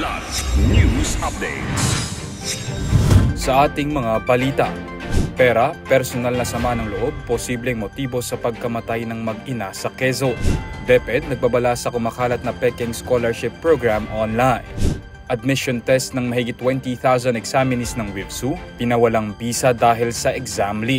Kidlat News Updates. Sa ating mga balita, pera, personal na sama ng loob, posibleng motibo sa pagkamatay ng mag-ina sa Quezon. DepEd nagbabala sa kumakalat na Peking Scholarship Program online. Admission test ng mahigit 20,000 examinees ng WIVSU, pinawalang bisa dahil sa exam leak.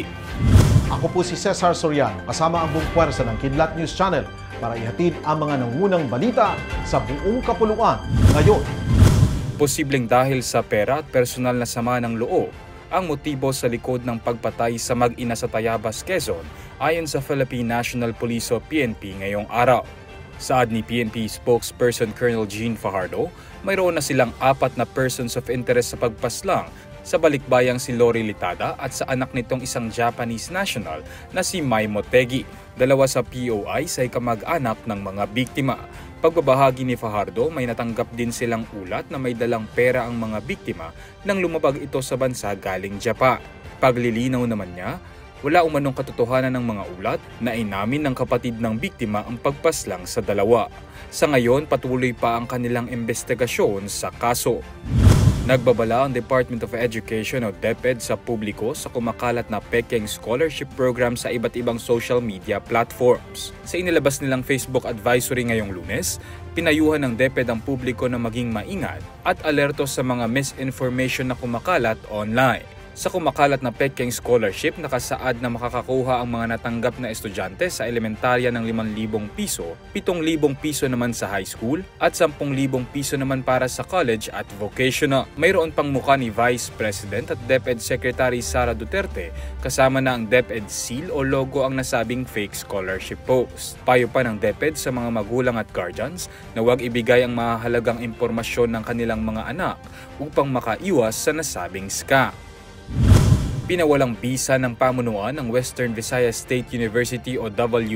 Ako po si Cesar Soriano, kasama ang buong puwersa ng Kidlat News Channel para ihatid ang mga nangunang balita sa buong kapuluan ngayon. Posibleng dahil sa pera at personal na sama ng loob ang motibo sa likod ng pagpatay sa mag-ina sa Tayabas, Quezon ayon sa Philippine National Police o PNP ngayong araw. Saad ni PNP spokesperson Colonel Jean Fajardo, mayroon na silang 4 na persons of interest sa pagpaslang sa balikbayang si Lori Litada at sa anak nitong isang Japanese national na si Mai Motegi, 2 sa POI sa kamag-anak ng mga biktima. Pagbabahagi ni Fajardo, may natanggap din silang ulat na may dalang pera ang mga biktima nang lumabag ito sa bansa galing Japan. Paglilinaw naman niya, wala umanong katotohanan ng mga ulat na inamin ng kapatid ng biktima ang pagpaslang sa dalawa. Sa ngayon, patuloy pa ang kanilang investigasyon sa kaso. Nagbabala ang Department of Education o DepEd sa publiko sa kumakalat na Peking Scholarship Program sa iba't ibang social media platforms. Sa inilabas nilang Facebook advisory ngayong Lunes, pinayuhan ng DepEd ang publiko na maging maingat at alerto sa mga misinformation na kumakalat online. Sa kumakalat na Peking Scholarship, nakasaad na makakakuha ang mga natanggap na estudyante sa elementarya ng 5,000 piso, 7,000 piso naman sa high school, at 10,000 piso naman para sa college at vocational. Mayroon pang mukha ni Vice President at DepEd Secretary Sara Duterte, kasama na ang DepEd seal o logo ang nasabing fake scholarship post. Payo pa ng DepEd sa mga magulang at guardians na huwag ibigay ang mahalagang impormasyon ng kanilang mga anak upang makaiwas sa nasabing scam. Pinawalang bisa ng pamunuan ng Western Visayas State University o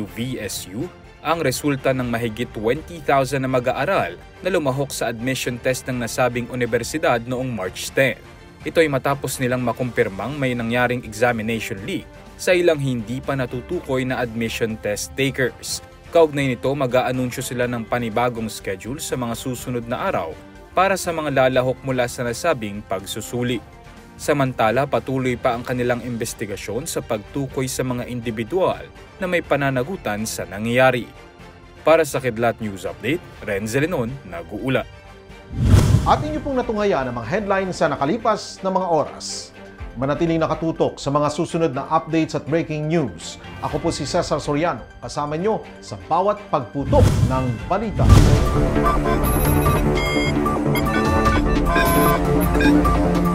WVSU ang resulta ng mahigit 20,000 na mag-aaral na lumahok sa admission test ng nasabing universidad noong March 10. Ito ay matapos nilang makumpirmang may nangyaring examination leak sa ilang hindi pa natutukoy na admission test takers. Kaugnay nito, mag-aanunsyo sila ng panibagong schedule sa mga susunod na araw para sa mga lalahok mula sa nasabing pagsusuli. Samantala, patuloy pa ang kanilang investigasyon sa pagtukoy sa mga individual na may pananagutan sa nangyayari. Para sa Kidlat News Update, Renz Lenon, nag-uulat. At inyo pong natunghayan ang mga headlines sa nakalipas na mga oras. Manatiling nakatutok sa mga susunod na updates at breaking news. Ako po si Cesar Soriano, kasama nyo sa bawat pagputok ng balita.